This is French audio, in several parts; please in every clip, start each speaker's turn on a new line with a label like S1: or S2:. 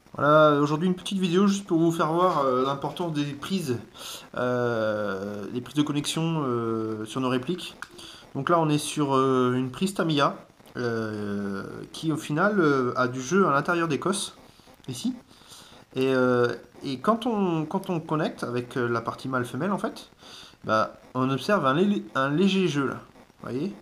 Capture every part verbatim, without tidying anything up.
S1: Voilà, aujourd'hui une petite vidéo juste pour vous faire voir euh, l'importance des prises, euh, des prises de connexion euh, sur nos répliques. Donc là on est sur euh, une prise Tamiya euh, qui au final euh, a du jeu à l'intérieur des cosses, ici. Et, euh, et quand, on, quand on connecte avec euh, la partie mâle-femelle en fait, bah, on observe un, lé- un léger jeu là, vous voyez.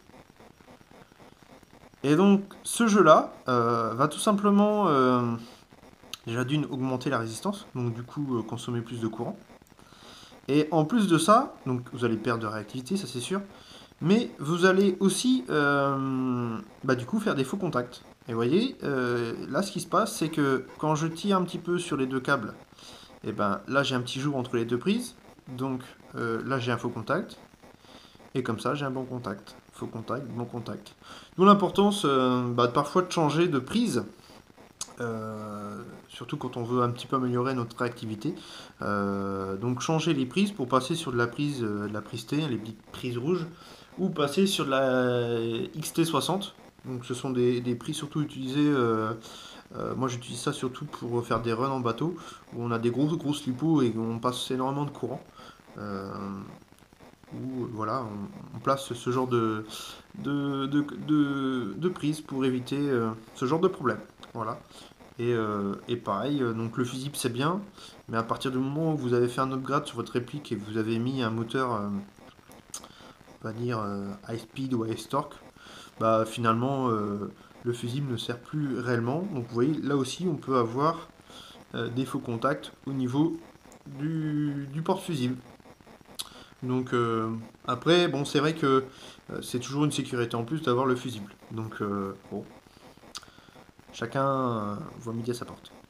S1: Et donc ce jeu là euh, va tout simplement euh, déjà d'une augmenter la résistance, donc du coup euh, consommer plus de courant. Et en plus de ça, donc vous allez perdre de réactivité, ça c'est sûr, mais vous allez aussi euh, bah, du coup faire des faux contacts. Et vous voyez, euh, là ce qui se passe, c'est que quand je tire un petit peu sur les deux câbles, et ben là j'ai un petit jour entre les deux prises, donc euh, là j'ai un faux contact, et comme ça j'ai un bon contact. Faux contact, bon contact. D'où l'importance euh, bah, parfois de changer de prise. Euh, surtout quand on veut un petit peu améliorer notre réactivité. Euh, donc changer les prises pour passer sur de la prise, euh, de la prise T, les prises rouges, ou passer sur de la X T soixante. Donc ce sont des, des prises surtout utilisées. Euh, euh, moi j'utilise ça surtout pour faire des runs en bateau où on a des gros grosses lipos et on passe énormément de courant. Euh, où voilà, on, on place ce genre de, de, de, de, de prise pour éviter euh, ce genre de problème. Voilà. Et, euh, et pareil, euh, donc le fusible c'est bien, mais à partir du moment où vous avez fait un upgrade sur votre réplique et que vous avez mis un moteur, euh, on va dire euh, high speed ou high torque, bah finalement euh, le fusible ne sert plus réellement. Donc vous voyez, là aussi on peut avoir euh, des faux contacts au niveau du, du porte-fusible. Donc euh, après, bon c'est vrai que euh, c'est toujours une sécurité en plus d'avoir le fusible. Donc euh, bon, chacun euh, voit midi à sa porte.